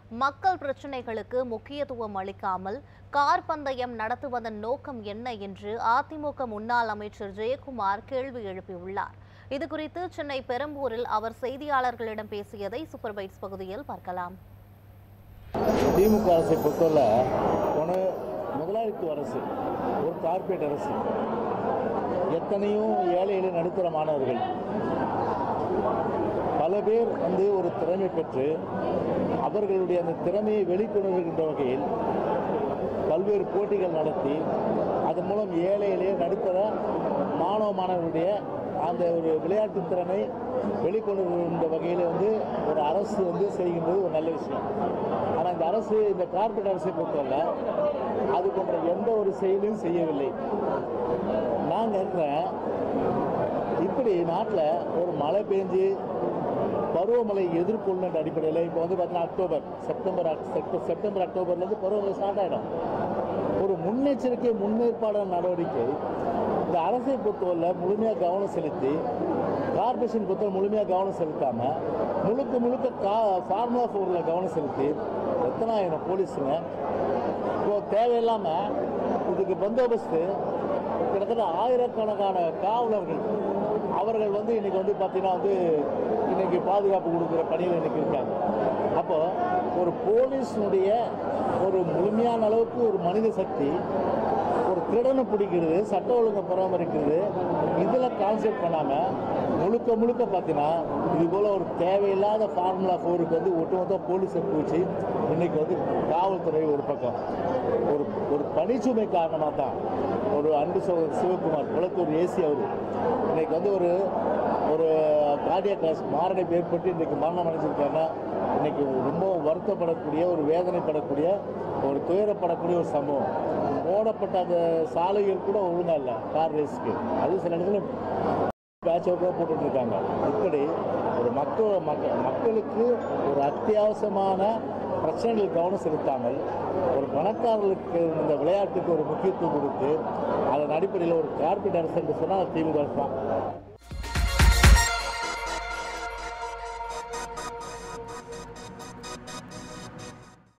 மக்கள் பிரச்சினைகளுக்கு முக்கியத்துவம் அளிக்காமல் கார் பந்தயம் நடத்துவதன் நோக்கம் என்ன என்று அதிமுக முன்னாள் அமைச்சர் ஜெயக்குமார் கேள்வி எழுப்பியுள்ளார். இதுகுறித்து சென்னை பெரம்பூரில் அவர் செய்தியாளர்களிடம் பேசியதை சூப்பர் பைட்ஸ் பகுதியில் பார்க்கலாம். திமுக அரசை பொறுத்தவரை முதலாளித்துவ அரசு, ஒரு கார்ப்பரேட் அரசு, எத்தனையோ ஏழை எளிய நடுத்தர மாணவர்கள் பல பேர் ஒரு திறமை பெற்று அவர்களுடைய அந்த திறமையை வெளிக்கொணர்கின்ற வகையில் பல்வேறு போட்டிகள் நடத்தி அதன் மூலம் ஏழை எளிய நடுத்தர மாணவர்களுடைய அந்த ஒரு விளையாட்டு திறமை வெளிக்கொணர்கின்ற வகையில் ஒரு அரசு செய்கின்றது ஒரு நல்ல விஷயம். ஆனால் இந்த அரசு, இந்த கார்ப்பரேட் அரசை பொறுத்தவரை அது போன்ற எந்த ஒரு செயலையும் செய்யவில்லை. நான் நினைக்கிறேன், இப்படி நாட்டில் ஒரு மழை பெஞ்சு பருவமழை எதிர்கொள்ளுன்ற அடிப்படையில் இப்போ பார்த்தீங்கன்னா செப்டம்பர் அக்டோபர்லேருந்து பருவமழை ஸ்டார்ட் ஆகிடும். ஒரு முன்னெச்சரிக்கை முன்னேற்பாடான நடவடிக்கை இந்த அரசை பொறுத்தவரை முழுமையாக கவனம் செலுத்தி, கார்பரேஷன் பொறுத்தவரை முழுமையாக கவனம் செலுத்தாமல் முழுக்க ஃபார்முலா 4ல் கவனம் செலுத்தி எத்தனாயிரம் போலீஸுங்க இப்போ தேவையில்லாமல் இதுக்கு பந்தோபஸ்து கிட்டத்தட்ட ஆயிரக்கணக்கான காவலர்கள் அவர்கள் இன்னைக்கு பார்த்தீங்கன்னா இன்னைக்கு பாதுகாப்பு கொடுக்குற பணியில் இன்னைக்கு இருக்காங்க. அப்போ ஒரு போலீஸினுடைய ஒரு முழுமையான அளவுக்கு ஒரு மனித சக்தி ஒரு திருடனை பிடிக்கிறது, சட்ட ஒழுங்கை பராமரிக்கிறது, இதில் கான்செப்ட் பண்ணாமல் முழுக்க பார்த்தீங்கன்னா இது போல் ஒரு தேவையில்லாத ஃபார்முலா 4க்கு ஒட்டுமொத்த போலீஸை பூச்சி இன்னைக்கு காவல்துறை ஒரு பக்கம் ஒரு பணிச்சுமை காரணமாக தான் ஒரு அன்பு சிவகுமார் குளத்தூர் ஏசி அவர் இன்னைக்கு ஒரு கார்டியாக் மாரடைப்பு ஏற்பட்டு இன்றைக்கு மரணம் அடைஞ்சிருக்காங்கன்னா இன்னைக்கு ரொம்ப வருத்தப்படக்கூடிய, ஒரு வேதனைப்படக்கூடிய, ஒரு துயரப்படக்கூடிய ஒரு சம்பவம். போடப்பட்ட அந்த சாலைகள் கூட ஒழுங்கா இல்லை கார் ரேஸுக்கு. அது சில இடத்துல பேட்ச் அவுட்டாக போட்டுட்ருக்காங்க. இப்படி ஒரு மக்களுக்கு ஒரு அத்தியாவசியமான பிரச்சனைகள் கவனம் செலுத்தாமல் ஒரு பணக்காரர்களுக்கு இந்த விளையாட்டுக்கு ஒரு முக்கியத்துவம் கொடுத்து அதன் அடிப்படையில் ஒரு கார்ப்பரேட் அரசு என்று சொன்னால் திமுக அரசு தான்.